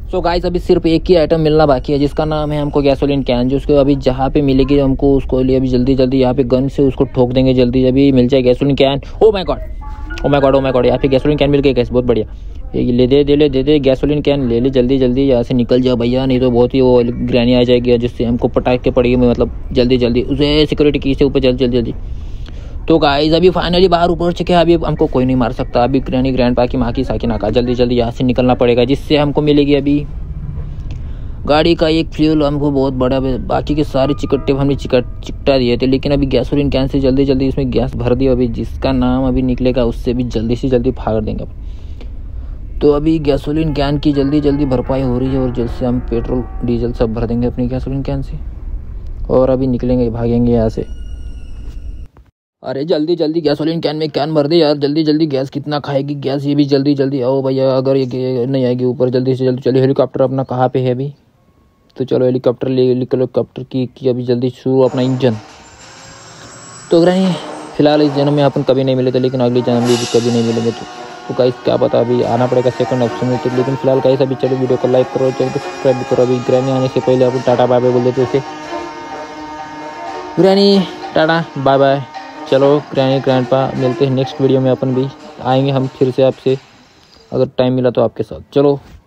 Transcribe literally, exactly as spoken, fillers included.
So guys अभी सिर्फ एक ही आइटम मिलना बाकी है जिसका नाम है हमको गैसोलीन कैन, जो उसको अभी जहाँ पे मिलेगी हमको उसको लिए अभी जल्दी जल्दी यहाँ पे गन से उसको ठोक देंगे, जल्दी अभी मिल जाए gasoline can. Oh my god oh my god oh my god यहाँ पे गैसोलीन कैन मिल गई गैस, बहुत बढ़िया। ये ले दे दे ले दे दे गैसोलीन कैन ले ले जल्दी जल्दी, यहाँ से निकल जाओ भैया, नहीं तो बहुत ही वो ग्रैनी आ जाएगी जिससे हमको पटाख के पड़ेगी, मतलब जल्दी जल्दी उसे सिक्योरिटी की से ऊपर जल्दी जल्दी जल्दी। तो गाइस अभी फाइनली बाहर ऊपर चुके हैं, अभी हमको कोई नहीं मार सकता, अभी ग्रैनी ग्रैंड पा की माँ की साकी नाका, जल्दी जल्दी यहाँ से निकलना पड़ेगा जिससे हमको मिलेगी अभी गाड़ी का एक फ्यूल हमको बहुत बड़ा। बाकी के सारे चिकट्टे हमने चिकट चिकटा दिए थे, लेकिन अभी गैसोलीन कैन से जल्दी जल्दी इसमें गैस भर दिया, अभी जिसका नाम अभी निकलेगा उससे भी जल्दी से जल्दी फाड़ देंगे। तो अभी गैसोलीन कैन की जल्दी जल्दी भरपाई हो रही है और जल्द से हम पेट्रोल डीजल सब भर देंगे अपनी गैसोलीन कैन से और अभी निकलेंगे भागेंगे यहाँ से। अरे जल्दी जल्दी गैसोलीन कैन में कैन भर दे यार, जल्दी जल्दी, गैस कितना खाएगी गैस ये भी, जल्दी जल्दी आओ भैया, अगर ये नहीं आएगी ऊपर जल्दी से जल्दी। चलिए हेलीकॉप्टर अपना कहाँ पे है अभी, तो चलो हेलीकॉप्टर ले हेलीकॉप्टर की, की अभी जल्दी शुरू अपना इंजन। तो ग्रैनी फिलहाल इस जन्म में अपन कभी नहीं मिले थे, लेकिन अगली जन्म में भी कभी नहीं मिलेंगे, तो, तो गाइस क्या पता अभी आना पड़ेगा सेकंड ऑप्शन में। तो लेकिन फिलहाल गाइस अभी चलो वीडियो को लाइक करो, चैनल को सब्सक्राइब भी करो। अभी ग्रैनी आने से पहले अपन टाटा बाय बाय बोल देते उसे, ग्रैनी टाटा बाय बाय। चलो ग्रैनी ग्रैंडपा मिलते हैं नेक्स्ट वीडियो में, अपन भी आएंगे हम फिर से आपसे अगर टाइम मिला तो आपके साथ। चलो।